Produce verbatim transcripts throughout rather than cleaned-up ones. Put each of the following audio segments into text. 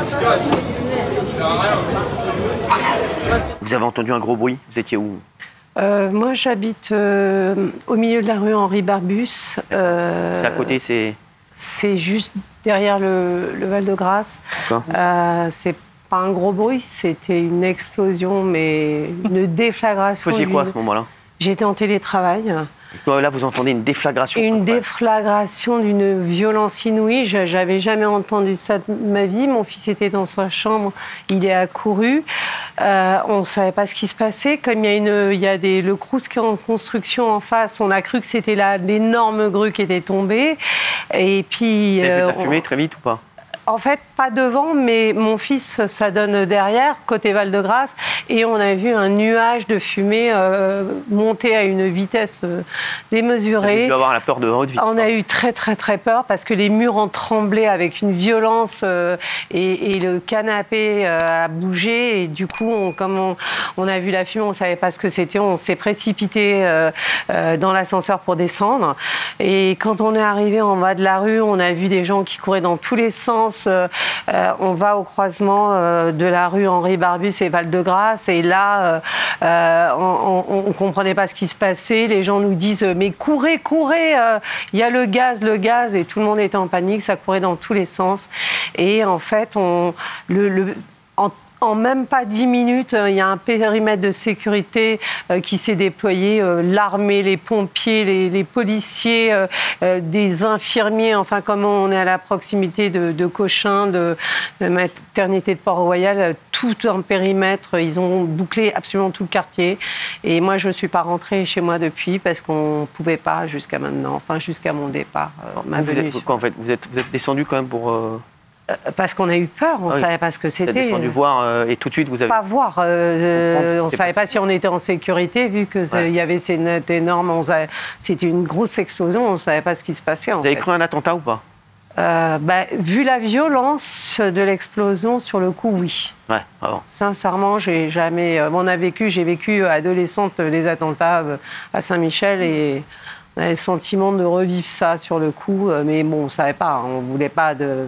Vous avez entendu un gros bruit? Vous étiez où? euh, Moi, j'habite euh, au milieu de la rue Henri Barbus. Euh, c'est à côté, c'est... C'est juste derrière le, le Val-de-Grâce. Euh, c'est pas un gros bruit, c'était une explosion, mais une déflagration. Vous faisiez quoi à ce moment-là? J'étais en télétravail. Là, vous entendez une déflagration. Une déflagration d'une violence inouïe. Je n'avais jamais entendu ça de ma vie. Mon fils était dans sa chambre, il est accouru. Euh, on ne savait pas ce qui se passait. Comme il y a, une, il y a des, le Crous qui est en construction en face, on a cru que c'était l'énorme grue qui était tombée. Et puis, vous avez vu de la euh, fumée on... très vite ou pas? En fait, pas devant, mais mon fils, ça donne derrière, côté Val-de-Grâce. Et on a vu un nuage de fumée euh, monter à une vitesse euh, démesurée. Vous avez dû avoir la peur de votre vie. On a eu très, très, très peur parce que les murs ont tremblé avec une violence euh, et, et le canapé euh, a bougé. Et du coup, on, comme on, on a vu la fumée, on ne savait pas ce que c'était. On s'est précipité euh, euh, dans l'ascenseur pour descendre. Et quand on est arrivé en bas de la rue, on a vu des gens qui couraient dans tous les sens. Euh, euh, on va au croisement euh, de la rue Henri Barbus et Val-de-Grâce et là, euh, on ne comprenait pas ce qui se passait. Les gens nous disent « mais courez, courez, il euh, y a le gaz, le gaz » et tout le monde était en panique, ça courait dans tous les sens. Et en fait, on, le, le, en En même pas dix minutes, il y a un périmètre de sécurité euh, qui s'est déployé. Euh, L'armée, les pompiers, les, les policiers, euh, euh, des infirmiers. Enfin, comme on est à la proximité de, de Cochin, de, de maternité de Port-Royal, tout un périmètre. Ils ont bouclé absolument tout le quartier. Et moi, je ne suis pas rentrée chez moi depuis parce qu'on ne pouvait pas jusqu'à maintenant. Enfin, jusqu'à mon départ. Euh, ma vous, venue êtes, quoi, en fait, vous êtes, vous êtes descendu quand même pour... Euh... Parce qu'on a eu peur, on ne ah oui. savait pas ce que c'était. Vous êtes descendu voir euh, et tout de suite vous avez... Pas voir, euh, on ne savait pas si on était en sécurité vu qu'il ouais. y avait ces notes énormes. C'était une grosse explosion, on ne savait pas ce qui se passait. En vous avez fait. cru un attentat ou pas? euh, bah, Vu la violence de l'explosion, sur le coup, oui. Ouais, vraiment. Sincèrement, j'ai jamais... Euh, on a vécu, j'ai vécu adolescente les attentats à Saint-Michel et... On avait le sentiment de revivre ça sur le coup, mais bon, on ne savait pas, on ne voulait pas de...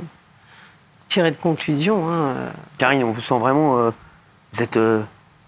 tirer de conclusion. Hein. Karine, on vous sent vraiment... Euh, vous êtes euh,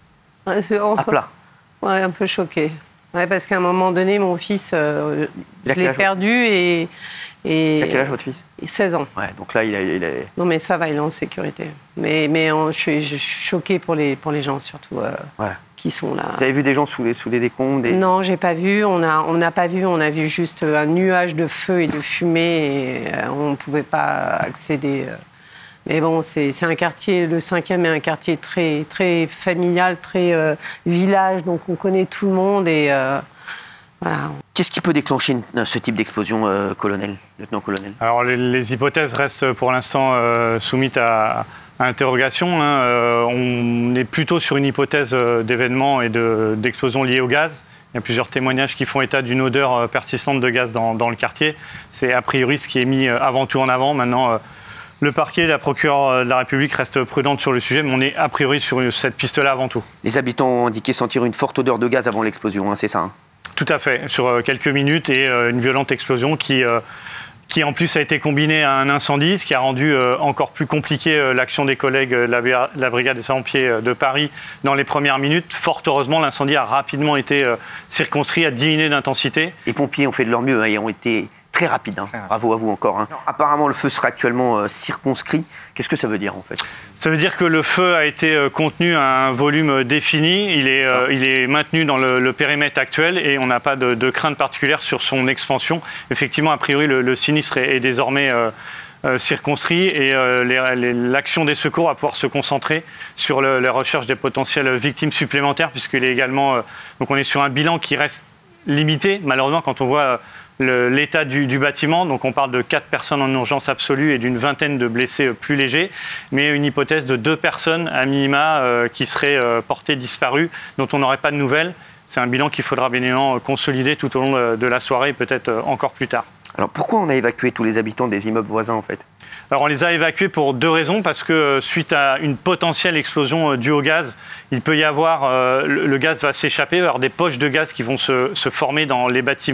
à plat. Ouais, un peu choquée. Ouais, parce qu'à un moment donné, mon fils, euh, je l'ai perdu et, et... Il a quel âge, votre fils? seize ans. Ouais, donc là, il a... Il a... Non, mais ça va, il est en sécurité. Mais, mais en, je, suis, je suis choquée pour les, pour les gens, surtout, euh, ouais. qui sont là. Vous avez vu des gens sous les, sous les décombres des... Non, j'ai pas vu. On n'a on a pas vu. On a vu juste un nuage de feu et de fumée et euh, on ne pouvait pas accéder... Euh, Mais bon, c'est un quartier, le cinquième est un quartier très, très familial, très euh, village, donc on connaît tout le monde et euh, voilà. Qu'est-ce qui peut déclencher une, ce type d'explosion, euh, colonel, lieutenant-colonel? Alors les, les hypothèses restent pour l'instant euh, soumises à, à interrogation. Hein. Euh, on est plutôt sur une hypothèse euh, d'événements et d'explosions de, liées au gaz. Il y a plusieurs témoignages qui font état d'une odeur persistante de gaz dans, dans le quartier. C'est a priori ce qui est mis avant tout en avant. Maintenant, euh, le parquet et la procureure de la République restent prudentes sur le sujet, mais on est a priori sur cette piste-là avant tout. Les habitants ont indiqué sentir une forte odeur de gaz avant l'explosion, hein, c'est ça hein? Tout à fait, sur quelques minutes et euh, une violente explosion qui, euh, qui en plus a été combinée à un incendie, ce qui a rendu euh, encore plus compliqué euh, l'action des collègues de la, la brigade des sapeurs-pompiers de Paris dans les premières minutes. Fort heureusement, l'incendie a rapidement été euh, circonscrit, a diminué d'intensité. Les pompiers ont fait de leur mieux, hein, et ont été... très rapide, hein. Bravo à vous encore. Hein. Apparemment, le feu sera actuellement euh, circonscrit. Qu'est-ce que ça veut dire, en fait? Ça veut dire que le feu a été euh, contenu à un volume défini. Il est, euh, il est maintenu dans le, le périmètre actuel et on n'a pas de, de crainte particulière sur son expansion. Effectivement, a priori, le, le sinistre est, est désormais euh, euh, circonscrit et euh, l'action des secours va pouvoir se concentrer sur le, la recherche des potentielles victimes supplémentaires, puisqu'il est également... Euh, donc on est sur un bilan qui reste limité, malheureusement, quand on voit... Euh, l'état du, du bâtiment. Donc on parle de quatre personnes en urgence absolue et d'une vingtaine de blessés plus légers, mais une hypothèse de deux personnes à minima euh, qui seraient euh, portées disparues, dont on n'aurait pas de nouvelles. C'est un bilan qu'il faudra bien évidemment consolider tout au long de la soirée, peut-être encore plus tard. Alors pourquoi on a évacué tous les habitants des immeubles voisins en fait? Alors on les a évacués pour deux raisons, parce que suite à une potentielle explosion due au gaz, il peut y avoir, euh, le, le gaz va s'échapper, il va y avoir des poches de gaz qui vont se, se former dans les bâtiments,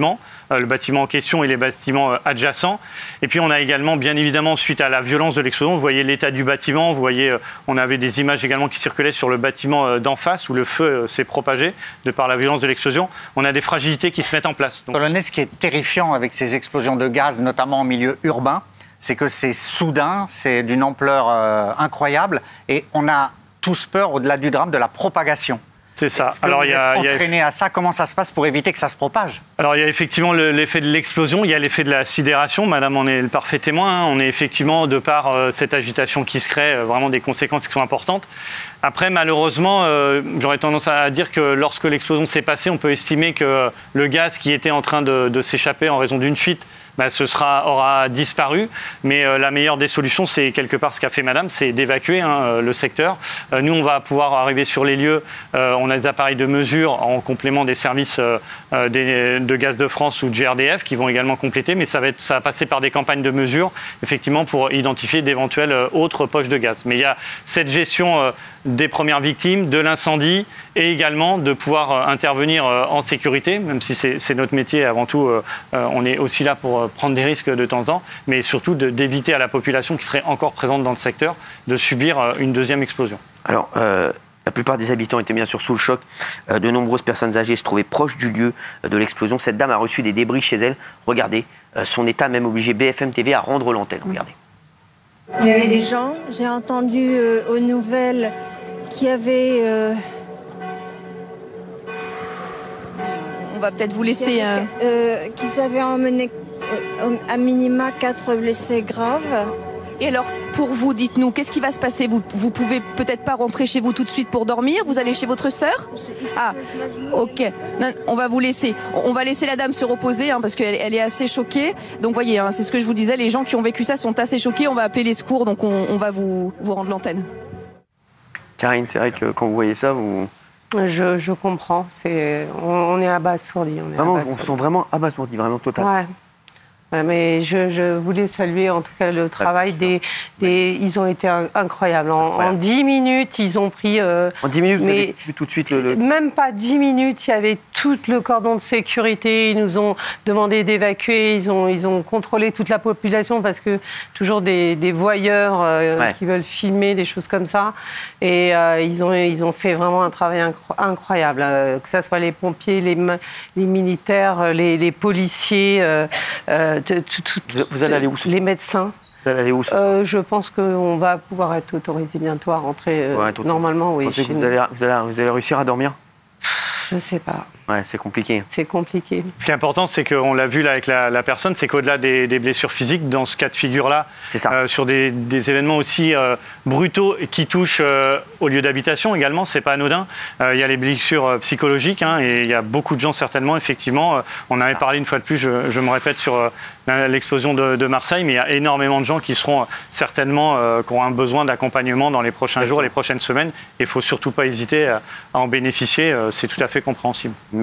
le bâtiment en question et les bâtiments adjacents. Et puis on a également, bien évidemment, suite à la violence de l'explosion, vous voyez l'état du bâtiment, vous voyez, on avait des images également qui circulaient sur le bâtiment d'en face où le feu s'est propagé de par la violence de l'explosion. On a des fragilités qui se mettent en place. Donc... Colonel, ce qui est terrifiant avec ces explosions de gaz, notamment en milieu urbain, c'est que c'est soudain, c'est d'une ampleur euh, incroyable et on a tous peur, au-delà du drame, de la propagation. C'est ça. Est-ce que Alors, vous il y a, êtes entraîné a... à ça. Comment ça se passe pour éviter que ça se propage? Alors, il y a effectivement l'effet de l'explosion, il y a l'effet de la sidération. Madame en est le parfait témoin. On est effectivement, de par euh, cette agitation qui se crée, euh, vraiment des conséquences qui sont importantes. Après, malheureusement, euh, j'aurais tendance à dire que lorsque l'explosion s'est passée, on peut estimer que le gaz qui était en train de, de s'échapper en raison d'une fuite, bah, ce sera, aura disparu. Mais euh, la meilleure des solutions, c'est quelque part ce qu'a fait Madame, c'est d'évacuer hein, le secteur. Euh, nous, on va pouvoir arriver sur les lieux. Euh, on a des appareils de mesure en complément des services euh, des, de Gaz de France ou de G R D F qui vont également compléter. Mais ça va, être, ça va passer par des campagnes de mesure, effectivement, pour identifier d'éventuelles euh, autres poches de gaz. Mais il y a cette gestion euh, des premières victimes, de l'incendie et également de pouvoir euh, intervenir euh, en sécurité, même si c'est notre métier avant tout. Euh, euh, on est aussi là pour euh, prendre des risques de temps en temps, mais surtout d'éviter à la population qui serait encore présente dans le secteur de subir euh, une deuxième explosion. Alors, euh, la plupart des habitants étaient bien sûr sous le choc. Euh, de nombreuses personnes âgées se trouvaient proches du lieu euh, de l'explosion. Cette dame a reçu des débris chez elle. Regardez, euh, son état a même obligé B F M T V à rendre l'antenne. Regardez. Il y avait des gens, j'ai entendu euh, aux nouvelles qu'il y avait... Euh... On va peut-être vous laisser... Euh, euh, qu'ils avaient emmené euh, à minima quatre blessés graves. Et alors, pour vous, dites-nous, qu'est-ce qui va se passer? Vous, vous pouvez peut-être pas rentrer chez vous tout de suite pour dormir? Vous allez chez votre sœur? Ah, ok. Non, on va vous laisser. On va laisser la dame se reposer hein, parce qu'elle elle est assez choquée. Donc, voyez, hein, c'est ce que je vous disais, les gens qui ont vécu ça sont assez choqués. On va appeler les secours, donc on, on va vous, vous rendre l'antenne. Karine, c'est vrai que quand vous voyez ça, vous... Je, je comprends. C'est, on, on est abasourdi. On, est vraiment, abasourdi. on se sent vraiment abasourdi, vraiment total. Ouais. Mais je, je voulais saluer en tout cas le travail des, des... Ils ont été incroyables. En, Incroyable. en dix minutes, ils ont pris... Euh, en dix minutes, vous avez vu tout de suite le, le... Même pas dix minutes, il y avait tout le cordon de sécurité. Ils nous ont demandé d'évacuer. Ils ont, ils ont contrôlé toute la population parce que toujours des, des voyeurs euh, ouais. qui veulent filmer, des choses comme ça. Et euh, ils, ont, ils ont fait vraiment un travail incro incroyable. Euh, que ce soit les pompiers, les, les militaires, les, les policiers... Euh, euh, De, tout, tout, vous, vous allez aller où? Les médecins. Vous allez aller où? euh, Je pense qu'on va pouvoir être autorisé bientôt à rentrer. Euh, ouais, normalement, oui. Vous pensez que vous allez, vous, allez, vous allez réussir à dormir? Je sais pas. Ouais, c'est compliqué. C'est compliqué. Ce qui est important, c'est qu'on l'a vu là avec la, la personne, c'est qu'au-delà des, des blessures physiques, dans ce cas de figure-là, euh, sur des, des événements aussi euh, brutaux qui touchent euh, au lieu d'habitation également, c'est pas anodin. Euh, il y a les blessures euh, psychologiques hein, et il y a beaucoup de gens certainement, effectivement. Euh, on avait parlé une fois de plus, je, je me répète, sur euh, l'explosion de, de Marseille, mais il y a énormément de gens qui seront euh, certainement, euh, qui auront un besoin d'accompagnement dans les prochains jours, les prochaines semaines. Il ne faut surtout pas hésiter à, à en bénéficier, euh, c'est tout à fait compréhensible.